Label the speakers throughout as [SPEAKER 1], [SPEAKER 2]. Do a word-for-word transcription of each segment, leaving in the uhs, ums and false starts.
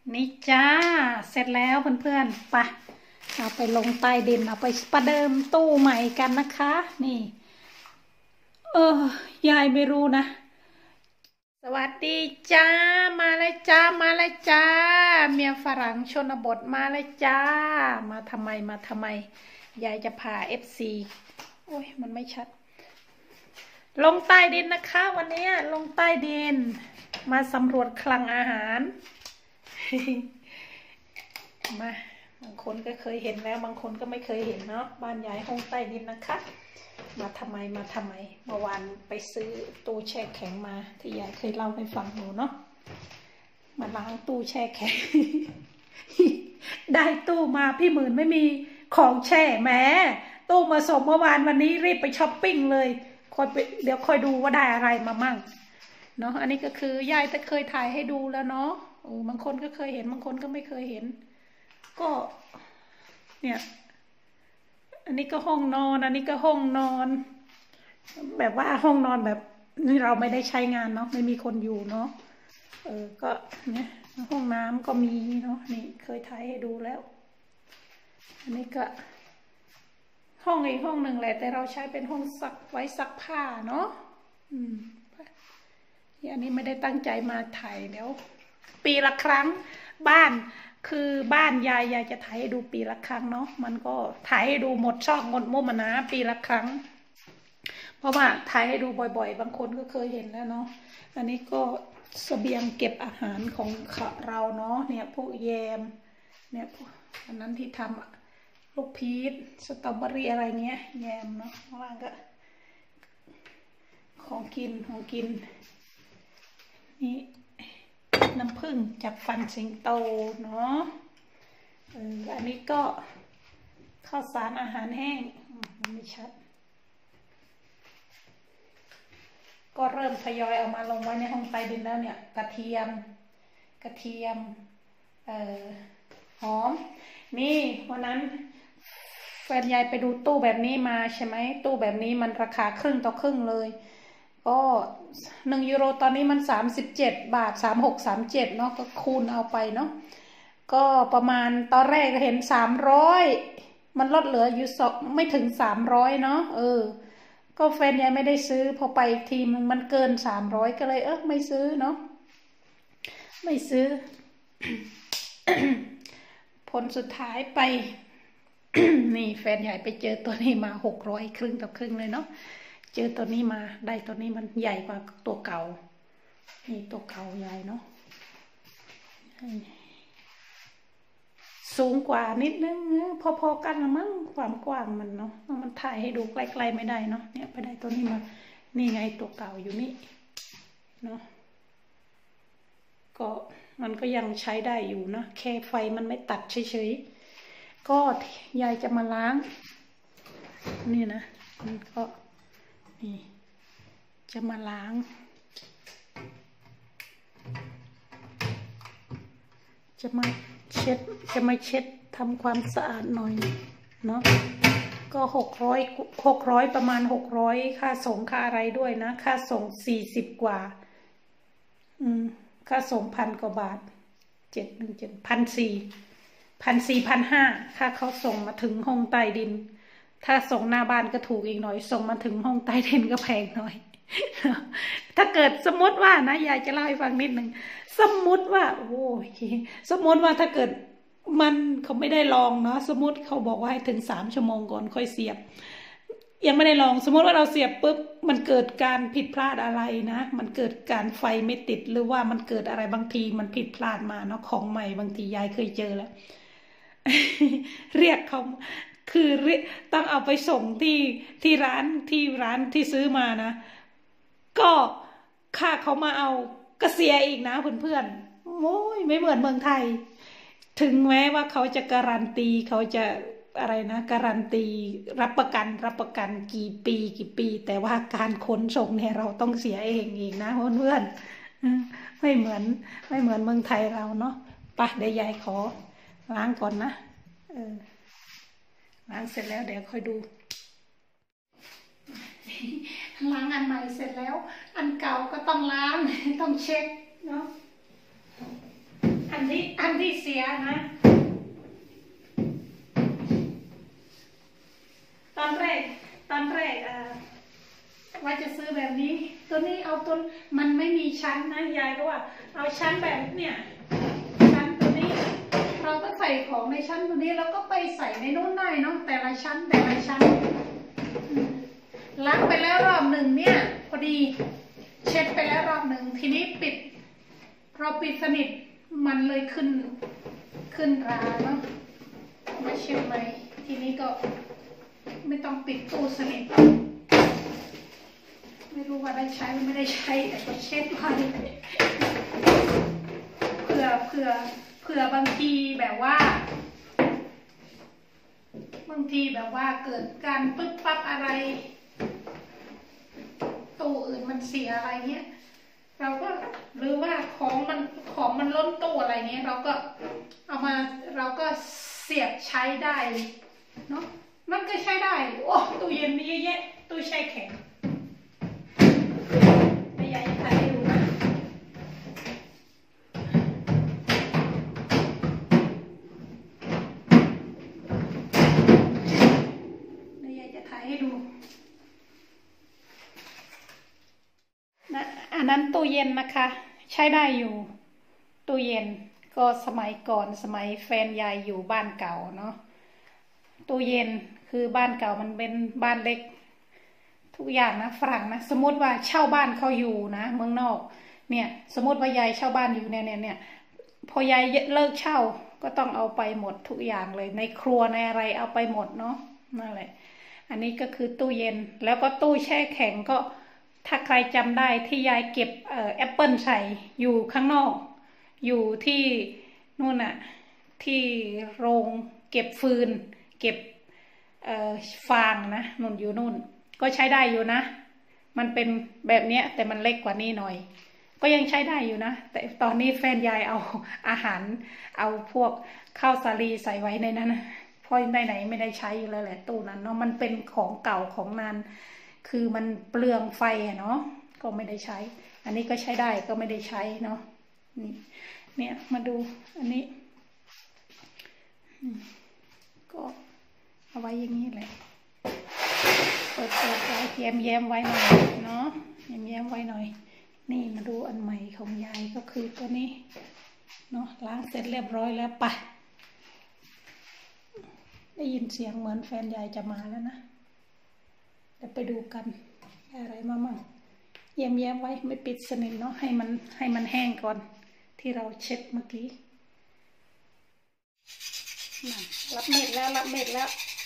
[SPEAKER 1] นี่จ้าเสร็จแล้วเพื่อนๆไปเอาไปลงใต้ดินเอาไปประเดิมตู้ใหม่กันนะคะนี่เออยายไม่รู้นะสวัสดีจ้ามาเลยจ้ามาเลยจ้าเมียฝรั่งชนบทมาเลยจ้ามาทำไมมาทำไมยายจะพาเอฟซีโอ้ยมันไม่ชัดลงใต้ดินนะคะวันนี้ลงใต้ดินมาสำรวจคลังอาหารมาบางคนก็เคยเห็นแล้วบางคนก็ไม่เคยเห็นเนาะบ้านยายห้องใต้ดินนะคะมาทำไมมาทำไมเมื่อวานไปซื้อตู้แช่แข็งมาที่ยายเคยเล่าให้ฟังหนูเนาะมาล้างตู้แช่แข็ง ได้ตู้มาพี่หมื่นไม่มีของแช่แหมตู้มาส่งเมื่อวานวันนี้รีบไปช้อปปิ้งเลยคอยไปเดี๋ยวคอยดูว่าได้อะไรมามั่งเนาะอันนี้ก็คือยายจะเคยถ่ายให้ดูแล้วเนาะโอ้บางคนก็เคยเห็นบางคนก็ไม่เคยเห็นก็เนี่ยอันนี้ก็ห้องนอนอันนี้ก็ห้องนอนแบบว่าห้องนอนแบบนี่เราไม่ได้ใช้งานเนาะไม่มีคนอยู่เนาะเออก็เนี่ยห้องน้ำก็มีเนาะนี่เคยถ่ายให้ดูแล้วอันนี้ก็ห้องอีกห้องหนึ่งแหละแต่เราใช้เป็นห้องซักไว้ซักผ้าเนาะอืมอันนี้ไม่ได้ตั้งใจมาถ่ายเดี๋ยวปีละครั้งบ้านคือบ้านยายยายจะถ่ายให้ดูปีละครั้งเนาะมันก็ถ่ายให้ดูหมดช่องหมดมุมนะปีละครั้งเพราะว่าถ่ายให้ดูบ่อยๆบางคนก็เคยเห็นแล้วเนาะอันนี้ก็เสบียงเก็บอาหารของเราเนาะเนี่ยพวกแยมเนี่ยพวกอันนั้นที่ทำลูกพีชสตรอเบอรี่อะไรเงี้ยแยมเนาะข้างล่างก็ของกินของกินนี่น้ำผึ้งจากฟันสิงโตเนาะเอออันนี้ก็ข้าวสารอาหารแห้งมันไม่ชัดก็เริ่มทยอยเอามาลงไว้ในห้องใต้ดินแล้วเนี่ยกระเทียมกระเทียมเอ่อหอมนี่วันนั้นแฟนยายไปดูตู้แบบนี้มาใช่ไหมตู้แบบนี้มันราคาครึ่งต่อครึ่งเลยก็หนึ่งยูโรตอนนี้มันสามสิบเจ็ดบาทสามหกสามเจ็ดเนาะก็คูณเอาไปเนาะก็ประมาณตอนแรกเห็นสามร้อยมันลดเหลืออยู่สองไม่ถึงสามร้อยเนาะเออก็แฟนยังไม่ได้ซื้อพอไปทีมมันเกินสามร้อยก็เลยเออไม่ซื้อเนาะไม่ซื้อ ผลสุดท้ายไป นี่แฟนใหญ่ไปเจอตัวนี้มาหกร้อยครึ่งต่อครึ่งเลยเนาะเจอตัวนี้มาได้ตัวนี้มันใหญ่กว่าตัวเก่านี่ตัวเก่าใหญ่เนาะสูงกว่านิดนึงพอๆกันละมั้งความกว้างมันเนาะมันถ่ายให้ดูใกล้ๆไม่ได้เนาะเนี่ยไปได้ตัวนี้มานี่ไงตัวเก่าอยู่นี่เนาะก็มันก็ยังใช้ได้อยู่นะแค่ไฟมันไม่ตัดเฉยๆก็ยายจะมาล้างนี่นะนี่ก็นี่จะมาล้างจะมาเช็ดจะมาเช็ดทำความสะอาดหน่อยเนาะก็หกร้อยหกร้อยประมาณหกร้อยค่าส่งค่าอะไรด้วยนะค่าส่งสี่สิบกว่าอืมค่าส่งพันกว่าบาทเจ็ดหนึ่งเจ็ดพันสี่พันสี่พันห้าค่าเขาส่งมาถึงห้องใต้ดินถ้าส่งหน้าบ้านก็ถูกอีกหน่อยส่งมาถึงห้องใต้ดินก็แพงหน่อย ถ้าเกิดสมมติว่านะยายจะเล่าให้ฟังนิดหนึ่งสมมติว่าโอ้ยสมมติว่าถ้าเกิดมันเขาไม่ได้ลองเนาะสมมติเขาบอกว่าให้ถึงสามชั่วโมงก่อนค่อยเสียบยังไม่ได้ลองสมมติว่าเราเสียบปุ๊บมันเกิดการผิดพลาดอะไรนะมันเกิดการไฟไม่ติดหรือว่ามันเกิดอะไรบางทีมันผิดพลาดมาเนาะของใหม่บางทียายเคยเจอแล้ว เรียกเขาคือต้องเอาไปส่งที่ที่ร้านที่ร้านที่ซื้อมานะก็ค่าเขามาเอาก็เสียอีกนะเพื่อนๆโอ้ยไม่เหมือนเมืองไทยถึงแม้ว่าเขาจะการันตีเขาจะอะไรนะการันตีรับประกันรับประกันกี่ปีกี่ปีแต่ว่าการขนส่งเนี่ยเราต้องเสียเองอีกนะเพื่อนๆไม่เหมือนไม่เหมือนเมืองไทยเราเนาะไปเดี๋ยวยายขอล้างก่อนนะเออล้างเสร็จแล้วเดี๋ยวค่อยดูล้างอันใหม่เสร็จแล้วอันเก่าก็ต้องล้างต้องเช็คเนาะอันในี้อันที่เสียนะตอนแรกตอนแรกอ่าว่าจะซื้อแบบนี้ตัวนี้เอาตัวมันไม่มีชั้นนะยายก็ว่าเอาชั้นแบบเนี่ยชั้นตัวนี้เราก็ใส่ของในชั้นตัวนี้แล้วก็ไปใส่ในนู้นได้เนาะแต่ละชั้นแต่ละชั้นล้างไปแล้วรอบหนึ่งเนี่ยพอดีเช็ดไปแล้วรอบหนึ่งทีนี้ปิดเราปิดสนิทมันเลยขึ้นขึ้นราเนาะมาเช็ดใหม่ทีนี้ก็ไม่ต้องปิดตู้สนิทไม่รู้ว่าได้ใช้หรือไม่ได้ใช้แต่ก็เช็ดไว้เผื่อเผื่อเผื่อบางทีแบบว่าบางทีแบบว่าเกิดการปึ๊บปั๊บอะไรตู้อื่นมันเสียอะไรเงี้ยเราก็หรือว่าของมันของมันล้นตู้อะไรเงี้ยเราก็เอามาเราก็เสียบใช้ได้เนาะมันก็ใช้ได้โอ้ตู้เย็นมีเยอะแยะตู้แช่แข็งไม่อยากจะถ่ายให้ดูนะไม่อยากจะถ่ายให้ดูนะอันนั้นตู้เย็นนะคะใช้ได้อยู่ตู้เย็นก็สมัยก่อนสมัยแฟนยายอยู่บ้านเก่าเนาะตู้เย็นคือบ้านเก่ามันเป็นบ้านเล็กทุกอย่างนะฝรั่งนะสมมติว่าเช่าบ้านเขาอยู่นะเมืองนอกเนี่ยสมมติว่ายายเช่าบ้านอยู่เนี่ยเนี่ยเนี่ยพอยายเลิกเช่าก็ต้องเอาไปหมดทุกอย่างเลยในครัวในอะไรเอาไปหมดเนาะนั่นแหละอันนี้ก็คือตู้เย็นแล้วก็ตู้แช่แข็งก็ถ้าใครจำได้ที่ยายเก็บเอ่อแอปเปิลใส่อยู่ข้างนอกอยู่ที่นู่นน่ะที่โรงเก็บฟืนเก็บเอ่อฟางนะนู่นอยู่นู่นก็ใช้ได้อยู่นะมันเป็นแบบเนี้ยแต่มันเล็กกว่านี้หน่อยก็ยังใช้ได้อยู่นะแต่ตอนนี้แฟนยายเอาอาหารเอาพวกข้าวสาลีใส่ไว้ในนั้นนะเพราะไหนไหนไม่ได้ใช้อยู่แล้วแหละตู้นั้นเนาะมันเป็นของเก่าของนานคือมันเปลืองไฟอะเนาะก็ไม่ได้ใช้อันนี้ก็ใช้ได้ก็ไม่ได้ใช้เนาะนี่เนี่ยมาดูอันนี้ก็เอาไว้อย่างนี้เลยเปิดเปิดไว้แย้มแย้มไว้หน่อยเนาะแย้มแย้มไว้หน่อยนี่มาดูอันใหม่ของยายก็คือตัวนี้เนาะล้างเสร็จเรียบร้อยแล้วไปได้ยินเสียงเหมือนแฟนยายจะมาแล้วนะเดี๋ยวไปดูกันอะไรมามั่งแย้มแย้มไว้ไม่ปิดสนิทเนาะให้มันให้มันแห้งก่อนที่เราเช็ดเมื่อกี้รับเม็ดแล้วรับเม็ดแล้ว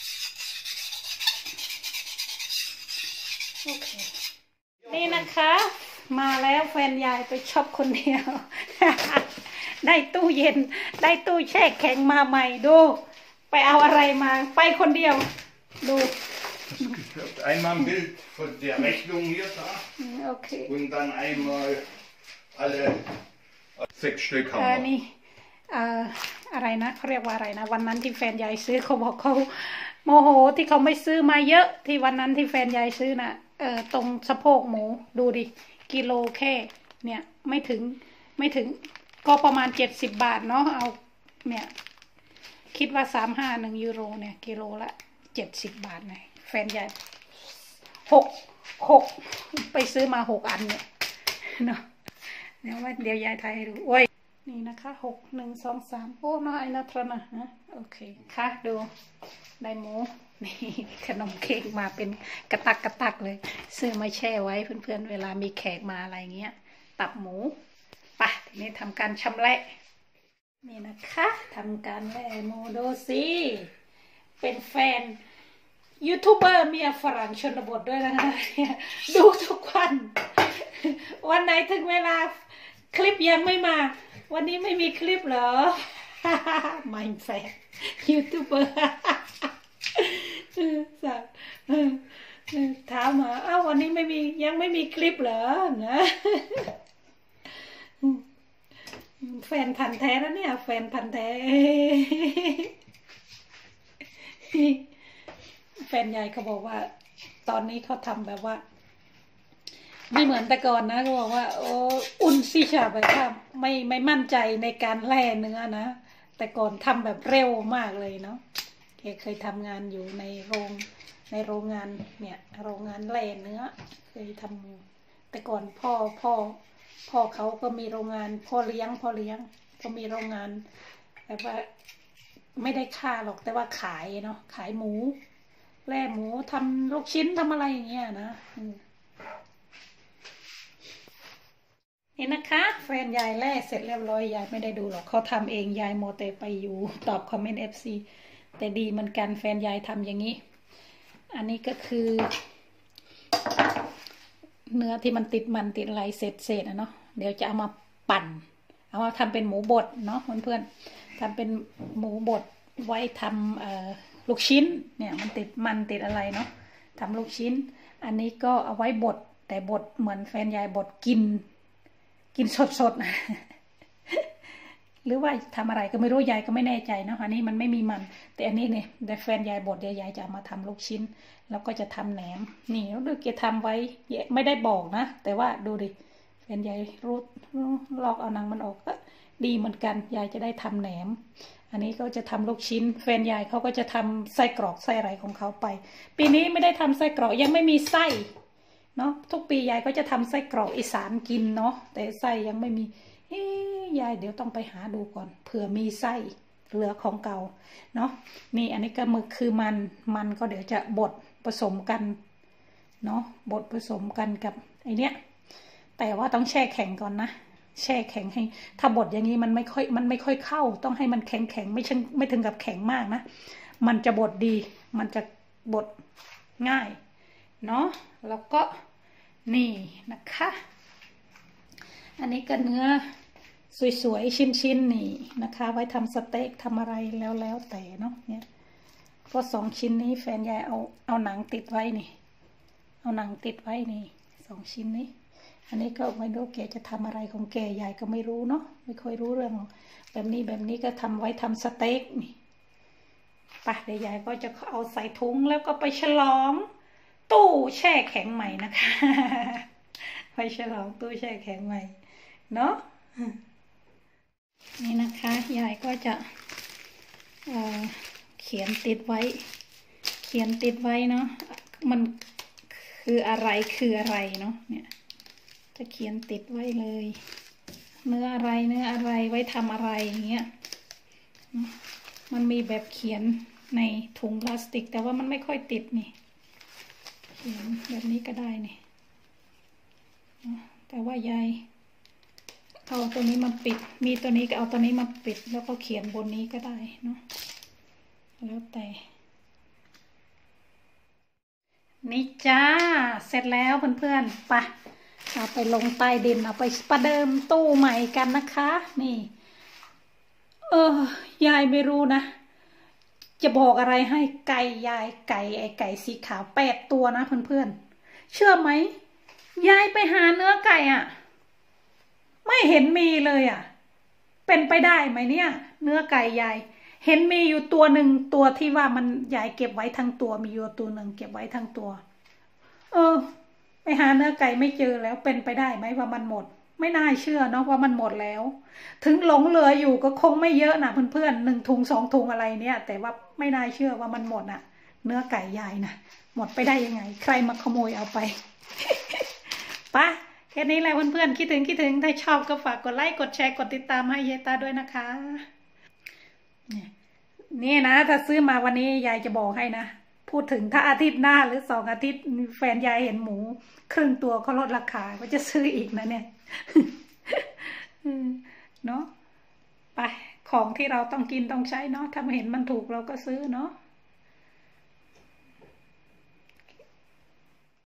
[SPEAKER 1] โอเคนี่นะคะมาแล้วแฟนยายไปช็อปคนเดียว ได้ตู้เย็นได้ตู้แช่แข็งมาใหม่ดูไปเอาอะไรมาไปคนเดียวดู
[SPEAKER 2] Einmal ein Bild von der Rechnung hier da.
[SPEAKER 1] Okay.
[SPEAKER 2] Und dann einmal alle sechs Stück haben wir.
[SPEAKER 1] นี่อะไรนะเขาเรียกว่าอะไรนะวันนั้นที่แฟนยายซื้อเขาบอกเขาโมโหที่เขาไม่ซื้อมาเยอะที่วันนั้นที่แฟนยายซื้อนะเออตรงสะโพกหมูดูดิกิโลแค่เนี่ยไม่ถึงไม่ถึงก็ประมาณเจ็ดสิบบาทเนาะเอาเนี่ยคิดว่าสามห้าหนึ่งยูโรเนี่ยกิโลละเจ็ดสิบบาทไงแฟนยายหกหกไปซื้อมาหกอันเนี่ยเนาะเดี๋ยวว่าเดี๋ยวยายไทยให้ดูโอ้ยนี่นะคะหกหนึ่งสองสามโอ้น้อยนะทรนะฮะโอเคค่ะดูได้หมูนี่ขนมเค้กมาเป็นกระตักกระตักเลยซื้อมาแช่ไว้เพื่อนๆเวลามีแขกมาอะไรเงี้ยตับหมูไปทีนี้ทำการชำแหละนี่นะคะทำการแล่หมูโดซีเป็นแฟนยูทูบเบอร์เมียฝรั่งชนบทด้วยนะคะดูทุกวันวันไหนถึงเวลาคลิปยังไม่มาวันนี้ไม่มีคลิปเหรอไม่แฟนยูทูบเบอร์สักถามมาอ้าววันนี้ไม่มียังไม่มีคลิปเหรอนะแฟนพันธุ์แท้แล้วเนี่ยแฟนพันธุ์แท้แฟนยายเขาบอกว่าตอนนี้เขาทำแบบว่าไม่เหมือนแต่ก่อนนะก็บอกว่าโอ้อุ่นซิชาแบบว่าไม่ไม่มั่นใจในการแล่เนื้อนะแต่ก่อนทำแบบเร็วมากเลยเนาะแกเคยทำงานอยู่ในโรงในโรงงานเนี่ยโรงงานแล่เนื้อเคยทำอยู่แต่ก่อนพ่อพ่อพ่อเขาก็มีโรงงานพ่อเลี้ยงพ่อเลี้ยงก็มีโรงงานแบบว่าไม่ได้ค่าหรอกแต่ว่าขายเนาะขายหมูแล่หมูทำลูกชิ้นทำอะไรอย่างเงี้ยนะนี่นะคะแฟนยายแล่เสร็จเรียบร้อยยายไม่ได้ดูหรอกเขาทำเองยายโมเตไปอยู่ตอบคอมเมนต์เอฟซีแต่ดีเหมือนกันแฟนยายทำอย่างนี้อันนี้ก็คือเนื้อที่มันติดมันติดอะไรเศษเศษนะเนาะเดี๋ยวจะเอามาปั่นเอามาทำเป็นหมูบดเนาะเพื่อนๆทำเป็นหมูบดไว้ทำเอ่อลูกชิ้นเนี่ยมันติดมันติดอะไรเนาะทำลูกชิ้นอันนี้ก็เอาไว้บดแต่บดเหมือนแฟนยายบดกินกินสดๆนะหรือว่าทำอะไรก็ไม่รู้ยายก็ไม่แน่ใจนะอันนี้มันไม่มีมันแต่อันนี้เนี่ยแต่แฟนยายบดยายจะเอามาทำลูกชิ้นแล้วก็จะทำแหนมนี่แล้วดูแกทำไว้ไม่ได้บอกนะแต่ว่าดูดิแฟนยายรู้ลอกเอาหนังมันออกก็ดีเหมือนกันยายจะได้ทำแหนมอันนี้ก็จะทำลูกชิ้นแฟนยายเขาก็จะทำไส้กรอกไส้อะไรของเขาไปปีนี้ไม่ได้ทำไส้กรอกยังไม่มีไส้เนาะทุกปียายก็จะทำไส้กรอกอีสานกินเนาะแต่ไส้ยังไม่มีเฮ้ยยายเดี๋ยวต้องไปหาดูก่อนเผื่อมีไส้เหลือของเก่าเนาะนี่อันนี้ก็มือคือมันมันก็เดี๋ยวจะบดผสมกันเนาะบดผสมกันกับไอเนี้ยแต่ว่าต้องแช่แข็งก่อนนะแช่แข็งให้ถ้าบดอย่างนี้มันไม่ค่อยมันไม่ค่อยเข้าต้องให้มันแข็งแข็งไม่ใช่ไม่ถึงกับแข็งมากนะมันจะบดดีมันจะบดง่ายเนาะแล้วก็นี่นะคะอันนี้ก็เนื้อสวยๆชิ้นๆนี่นะคะไว้ทำสเต็กทำอะไรแล้วแล้วแต่เนาะเนี่ยก็สองชิ้นนี้แฟนยายเอาเอาหนังติดไว้นี่เอาหนังติดไว้นี่สองชิ้นนี้อันนี้ก็ไม่รู้แกจะทำอะไรของแกยายก็ไม่รู้เนาะไม่ค่อยรู้เรื่องแบบนี้แบบนี้ก็ทำไว้ทำสเต็กนี่ป่ะเดี๋ยวยายก็จะเอาใส่ถุงแล้วก็ไปฉลองตู้แช่แข็งใหม่นะคะไปฉลองตู้แช่แข็งใหม่เนาะนี่นะคะยายก็จะเอ่อเขียนติดไว้เขียนติดไว้เนาะมันคืออะไรคืออะไรเนาะเนี่ยจะเขียนติดไว้เลยเนื้ออะไรเนื้ออะไรไว้ทำอะไรอย่างเงี้ยมันมีแบบเขียนในถุงพลาสติกแต่ว่ามันไม่ค่อยติดนี่เขียนแบบนี้ก็ได้นี่แต่ว่ายายเอาตัวนี้มาปิดมีตัวนี้ก็เอาตัวนี้มาปิดแล้วก็เขียนบนนี้ก็ได้เนาะแล้วแต่นี่จ้าเสร็จแล้วเพื่อนๆไปเอาไปลงใต้ดินเอาไปประเดิมตู้ใหม่กันนะคะนี่เออยายไม่รู้นะจะบอกอะไรให้ไก่ยายไก่ไอไก่สีขาวแปดตัวนะเพื่อนๆเชื่อไหมยายไปหาเนื้อไก่อ่ะไม่เห็นมีเลยอ่ะเป็นไปได้ไหมเนี่ยเนื้อไก่ยายเห็นมีอยู่ตัวหนึ่งตัวที่ว่ามันยายเก็บไว้ทั้งตัวมีอยู่ตัวหนึ่งเก็บไว้ทั้งตัวเออไปหาเนื้อไก่ไม่เจอแล้วเป็นไปได้ไหมว่ามันหมดไม่น่าเชื่อเนาะว่ามันหมดแล้วถึงหลงเหลืออยู่ก็คงไม่เยอะนะเพื่อนๆหนึ่งถุงสองถุงอะไรเนี่ยแต่ว่าไม่น่าเชื่อว่ามันหมดอ่ะเนื้อไก่ยายนะหมดไปได้ยังไงใครมาขโมยเอาไป ปะแค่นี้แหละเพื่อนๆคิดถึงคิดถึงถ้าชอบก็ฝากกดไลค์กดแชร์กดติดตามให้ยายตาด้วยนะคะนี่นะถ้าซื้อมาวันนี้ยายจะบอกให้นะพูดถึงถ้าอาทิตย์หน้าหรือสองอาทิตย์แฟนยายเห็นหมูครึ่งตัวเขาลดราคาก็จะซื้ออีกนะเนี่ยเนาะไปของที่เราต้องกินต้องใช้เนาะถ้าเห็นมันถูกเราก็ซื้อเนาะ